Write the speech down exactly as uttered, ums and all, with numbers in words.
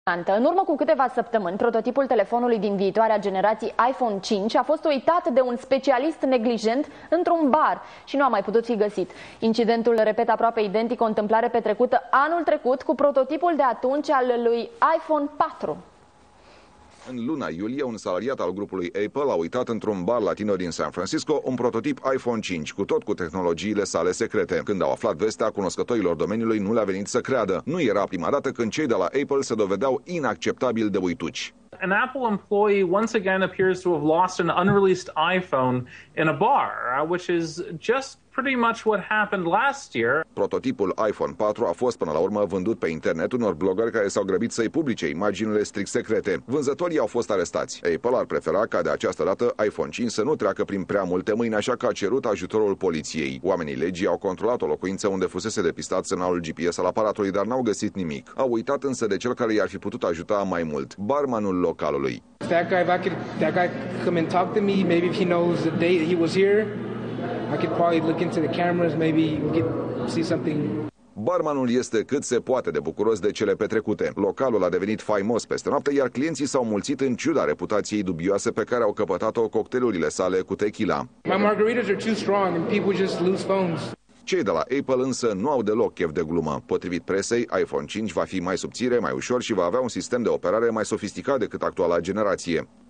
În urmă cu câteva săptămâni, prototipul telefonului din viitoarea generație iPhone cinci a fost uitat de un specialist neglijent într-un bar și nu a mai putut fi găsit. Incidentul repetă aproape identic o întâmplare petrecută anul trecut cu prototipul de atunci al lui iPhone patru. În luna iulie, un salariat al grupului Apple a uitat într-un bar latino din San Francisco un prototip iPhone cinci, cu tot cu tehnologiile sale secrete. Când au aflat vestea, cunoscătorilor domeniului nu le-a venit să creadă. Nu era prima dată când cei de la Apple se dovedeau inacceptabil de uituci. An Apple employee once again appears to have lost an unreleased iPhone in a bar, which is just pretty much what happened last year. Prototipul iPhone patru a fost până la urmă vândut pe internet unor blogări care s-au grăbit să-i publice imaginile strict secrete. Vânzătorii au fost arestați. Apple ar prefera ca de această dată iPhone cinci să nu treacă prin prea multe mâini, așa că a cerut ajutorul poliției. Oamenii legii au controlat o locuință unde fusese depistat semnalul G P S al aparatului, dar n-au găsit nimic. Au uitat însă de cel care i-ar fi putut ajuta mai mult, barmanul localului. That guy, if I could, that guy could come and talk to me, maybe if he knows the day he was here, I could probably look into the cameras, maybe get see something. Barmanul este cât se poate de bucuros de cele petrecute. Localul a devenit faimos peste noapte, iar clienții s-au mulțit în ciuda reputației dubioase pe care au căpătat-o cocktailurile sale cu tequila. My margaritas are too strong and people just lose phones. Cei de la Apple însă nu au deloc chef de glumă. Potrivit presei, iPhone cinci va fi mai subțire, mai ușor și va avea un sistem de operare mai sofisticat decât actuala generație.